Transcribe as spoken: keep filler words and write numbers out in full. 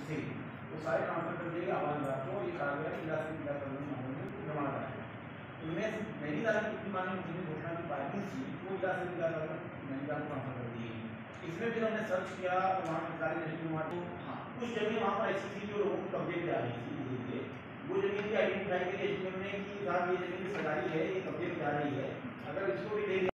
से वो सारे ट्रांसफर कर दिए आवाज विभाग को। ये कहा गया जिला से जिला कानूनी मामलों में निर्माण कराया। इनमें नैनीताल की मांग जितनी घोषणा की पार्किंग थी वो जिला से जिला नैनीताल को ट्रांसफर कर दी गई। इसमें फिर हमने सर्च किया वहाँ के सारे नेशनल मार्ट को। हाँ, कुछ जमीन वहाँ पर ऐसी थी जो लोगों को कब्जे में आ रही थी धीरे धीरे। वो जमीन की आइडेंटिफाई करी एसडीएम ने कि साहब ये जमीन सरकारी है, ये कब्जे में जा रही है, अगर इसको भी ले